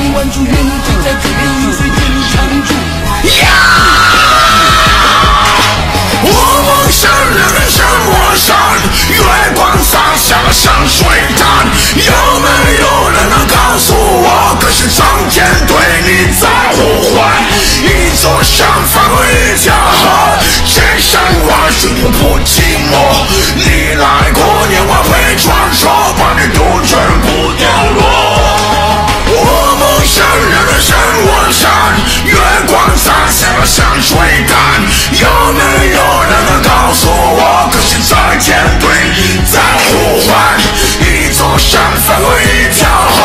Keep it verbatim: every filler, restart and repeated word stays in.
千万祝愿你只在嘴边一岁天长住。 我梦想让人向我闪，月光洒下像水弹。有没有人能告诉我，可是上天对你在呼唤？一座山翻过一条河，千山万水你不寂寞。你来过年晚会传说，把你杜鹃不掉落。我梦想让人向我闪，月光洒下像水弹。有没有人能告诉我，可是在天对你在呼唤？一座山翻过一条河。